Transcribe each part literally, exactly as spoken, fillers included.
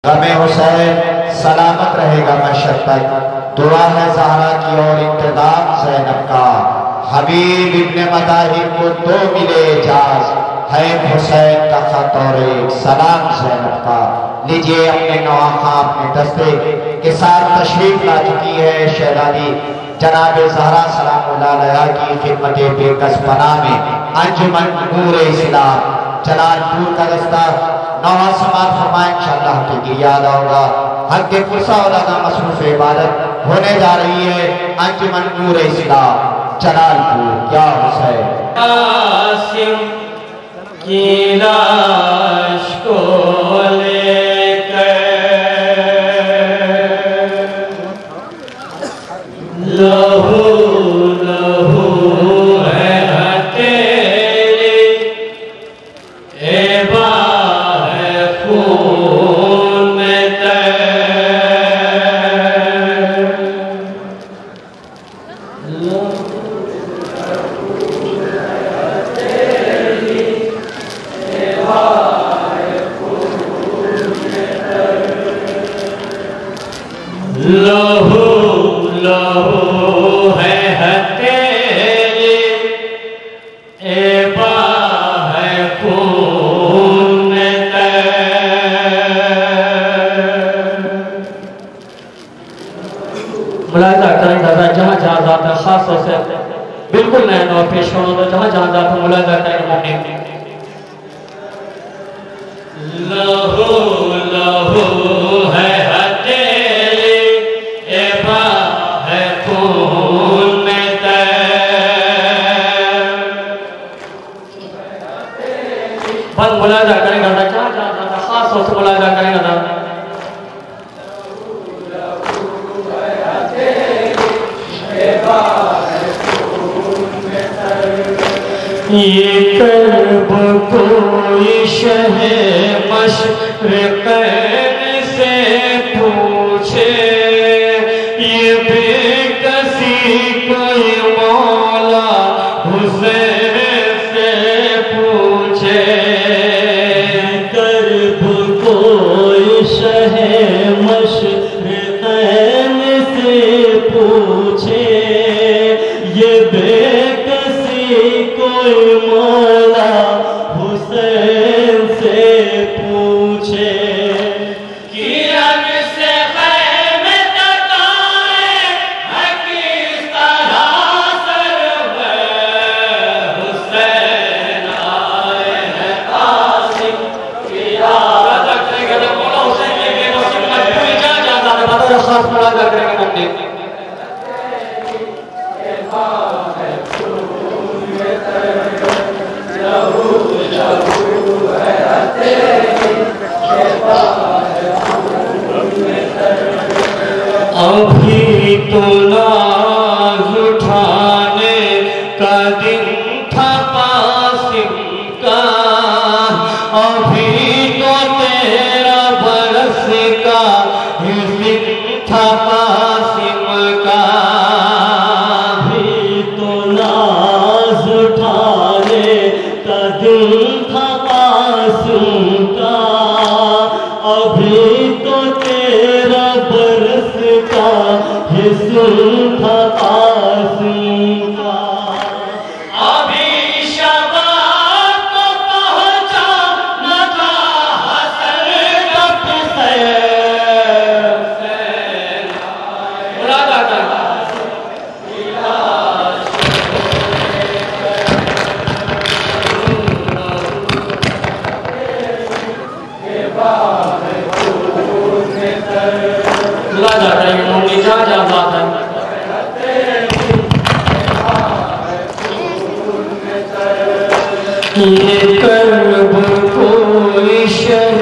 غم حسین سلامت رہے گا محشر تک۔ دعا ہے زہرا کی اور انتظام زینب کا، حبیب ابن مطاہر کو دو ملے اجاز، ہے حسین کا خط اور ایک سلام زینب کا۔ لیجئے اپنے نواخواں اپنے دستے کے ساتھ تشریف لا چکی ہے شہزادی جناب زہرا سلام اللہ علیہ کی خدمت بے کس پناہ میں انجمن نور اسلام جلال پور کا دستہ نواں سماعت فرمائیں انشاءاللہ حقیقی یاد ہوگا۔ حق فرصہ علیہ مصروف عبادت ہونے جا رہی ہے انجمن نور اسلام جلال پور۔ یا حسین قاسم کی لاش کو لے کر لہو لہو ہے ہتھیلی، ایبا ہے خون میں تیر۔ لہو لہو ہے ہتھیلی، ایبا ہے خون میں تیر۔ ملاحظہ کریں دادا جہاں جہاں ذات خاص طور سے بالکل نئے نو پیش ہونا جہاں جہاں ذات ملاحظہ کریں ممکن۔ لہو لہو ہے ہتھیلی، ایبا ہے خون میں تیر۔ بس ملاحظہ کریں گا جہاں جہاں ذات خاص طور سے ملاحظہ کریں گا۔ یہ کرب کوئی شہ مشرقین سے پوچھے، یہ بے کسی کوئی مولا حسین سے پوچھے۔ کرب کوئی شہ مشرقین سے پوچھے، یہ بے کوئی مولا حسین سے پوچھے۔ کرن سے خیم تکائے ہے کس طرح سرور حسین آئے ہیں قاسم کی یاد رکھنے گے۔ مولا حسین کے بے نصیب مجبوری جا جاتا ہے بطور خاص ملاحظہ کریں گے ممکن۔ ابھی تو ناز اٹھانے کا دن تھا قاسم کا، ابھی تو تیرا برس کا دن تھا قاسم کا۔ ابھی تو ناز اٹھانے کا دن تھا قاسم کا، ابھی تو تیرا برس کا حسن تھا قاسم کا۔ ابھی شباب کو پہنچا نہ تھا حسن کا حسین۔ مرادا کرنا لا جا رہے ہیں مونگی جا جا بات ہے۔ یہ کرب کوئی شہ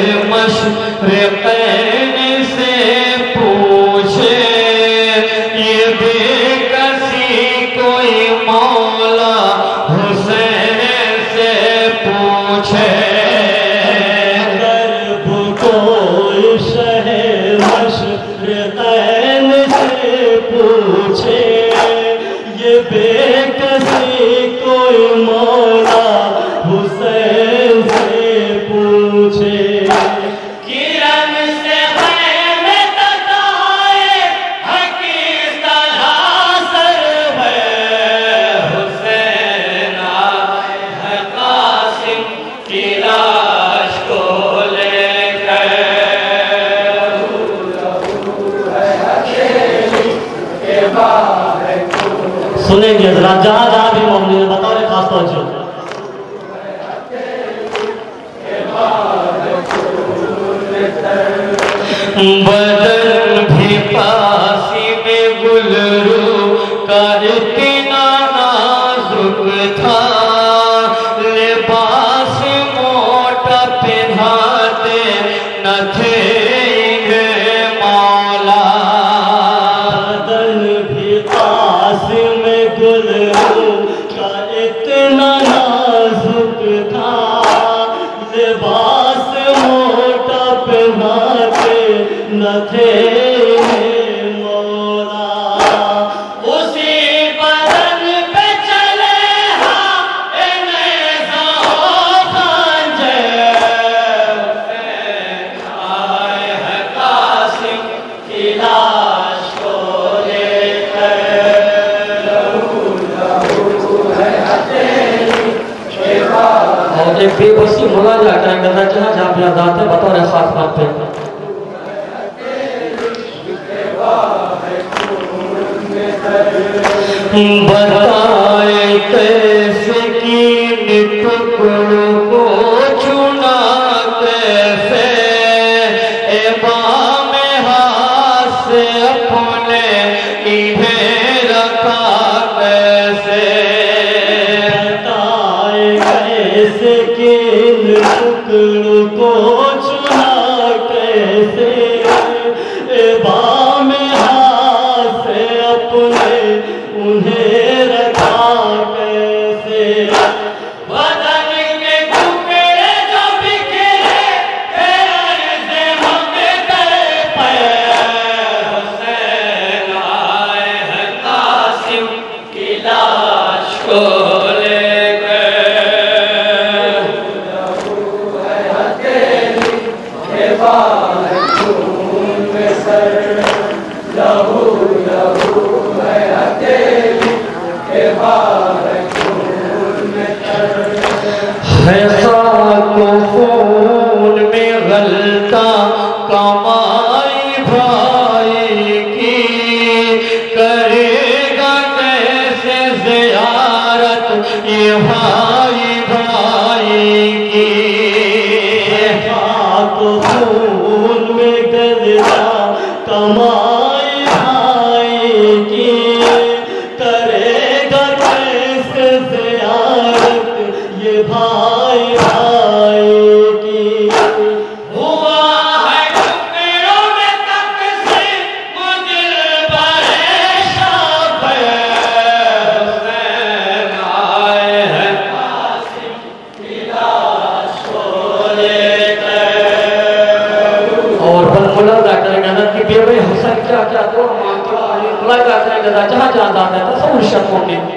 مشرقین سے پوچھے، یہ بے کسی کوئی مولا حسین سے پوچھے۔ کرب کوئی شہ مشرقین سے پوچھے، یہ بے کسی کوئی مولا حسین سے پوچھے۔ کرن سنیں گے حضرات جہاں جہاں بھی موجود ہیں بطور خاص توجہ بدن بھی پاسی میں گلرو کا اتنا نازک تھا لباس موٹا پہناتے نہ تھے مولا بدن بھی پاسی میں گلرو کا اتنا نازک تھا لباس موٹا پہناتے نہ تھے مولا اسی بدن پہ چلے ہاں اے نیزہ و خنجر آئے ہے قاسم کی لاش کو لے کر لہو لہو ہے ہتھیلی اور ایک بے بسی مولا جا کریں گے جہاں جہاں بھی آزاد ہے بطور خاتمہ پہ بتائے کیسے کی ٹکڑوں کو چنا کیسے امام ہاتھ سے اپنے انہیں رکھا کیسے بتائے کیسے کی ٹکڑوں کو چنا کیسے امام ہاتھ سے اپنے انہیں رکھا کیسے بدن کے ٹکڑے جو بکھرے عرض ہمیں کر پیر حسین آئے ہیں قاسم کی لاش کو لے کر لہو ہے ہتھیلی کے بعد خون میں سر لہو لہو ہے ہتھیلی کے بعد خون میں سر ہے خاک و خون میں غلطہ کمائی بھائی کی کرے گا کیسے زیارت یہ بھائی بھائی کی خاک و خون میں غلطہ کمائی بھائی کی کرے گا کیسے زیارت یہ بھائی بھائی کی ہوا ہے ٹکڑوں میں تقسیم دل بر شب حسین آئے ہیں قاسم کی لاش کو لے کر اور بلملا دا کریں گے کہ بے بے حسن کیا کیا دور مانگتا ہے بلا دا کریں گے جہاں جہاں جاتا ہے تصور شرفوں نے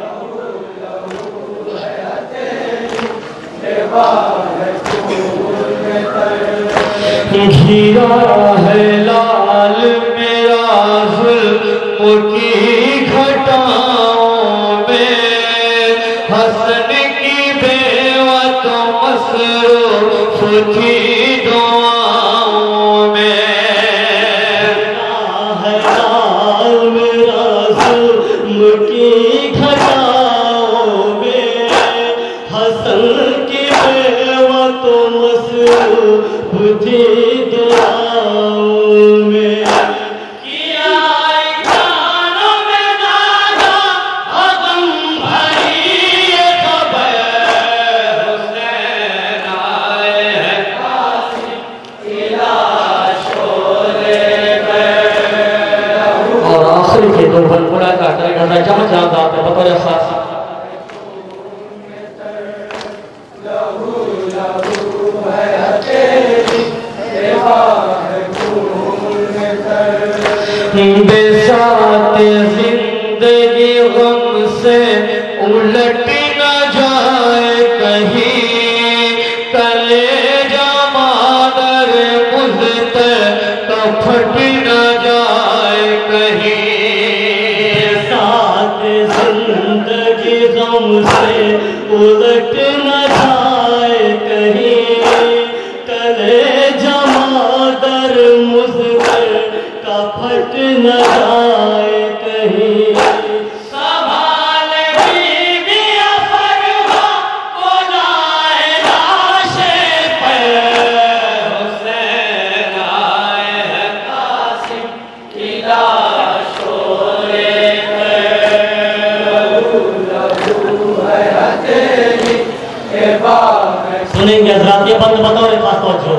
گھیا ہے لال میرا ظلم کی گھٹاؤں میں حسن کی بیوہ تو مصروف تھی دعاؤں میں گھیا ہے لال میرا ظلم کی گھٹاؤں میں حسن کی بیوہ تو مصروف تھی دعاؤں میں کیا کانوں میں نادا غم بھری یہ خبر حسین آئے ہیں قاسم کی لاش کو لے کر اور آخری کے دو بلبلا کا کرے گا جہاں جہاں جاتے بطور خاص بساط زندگی غم سے الٹ نہ جائے کہیں کلیجہ مادر مزت کپھٹ نہ جائے کہیں بساط زندگی غم سے الٹ نہ جائے کہیں کلیجہ مادر مزت کپھٹ نہ جائے کہیں سبھا बंद बतौर खास तवज्जो।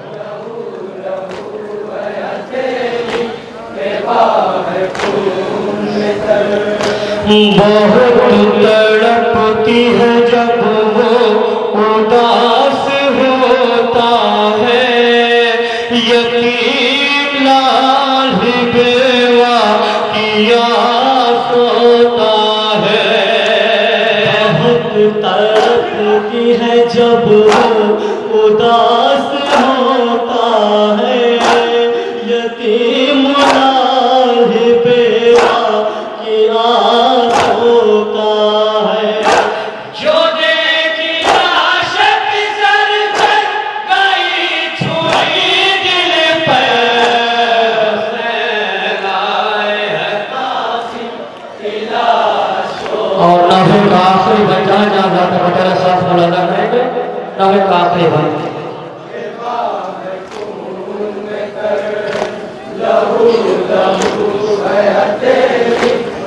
बहुत तड़पती है जब वो उदास होता है, यतीम लाल बेवा किया सोता है। बहुत तड़पती है जब वो उदास होता है, यतीम लाल बेवा किया सोता है। जो देखी आशिक सर पर गई छुरी दिल पर, हुसैन आए हैं कासिम की लाश को। और नावे का आखिरी बन जहाँ जहाँ जाता बटेरा साथ मौलाना कहेंगे, नावे का आखिरी बन लहू लहू है तेरी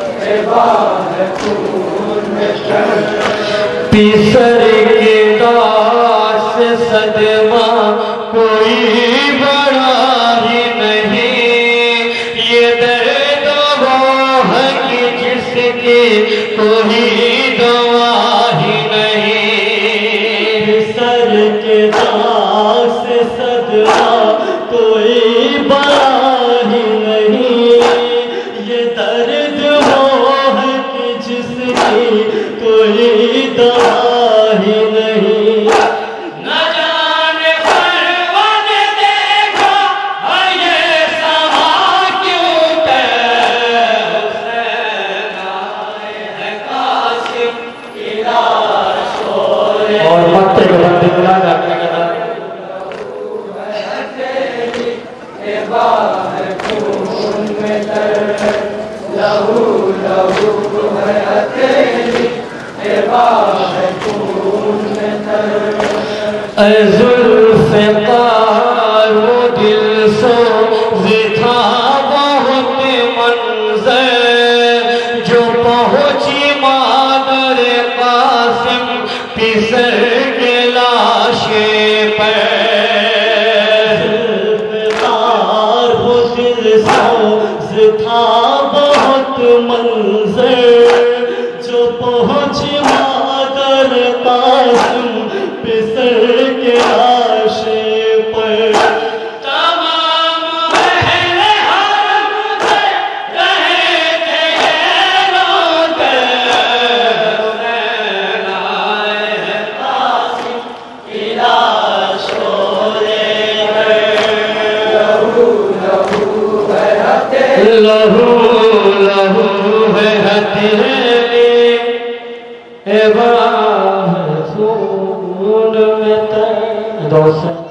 पीसर के दास सदमा कोई बड़ा ही नहीं, ये दर्द वो है कि जिसकी कोई दवा ही नहीं। पीसर के दास सदमा कोई बड़ा ही नहीं, ये दर्द वो है कि जिसकी कोई दवा ही नहीं। न जाने परवान देखा है ये समा क्यों के, हुसैन आए हैं कासिम की लाश को। और मत्ते के बंदे बुला जाते हैं लहू लहू है तेरी जुल्फ़िकार वो दिल सोज़ था बहुत मंज़र, जो पहुँची मादर कासिम पिसर के लाशे पर। जुल्फ़िकार वो दिल सोज़ था बहुत मंज़र, जो पहुँची मादर कासिम पिसर के लाशे पर। तमाम अहले हरम से रहे थे ये रोते, हुसैन आए हैं कासिम की लाश को लेकर। लहू लहू है हथेली, लहू लहू है हथेली, ए बाहर खून में तर। दोस्त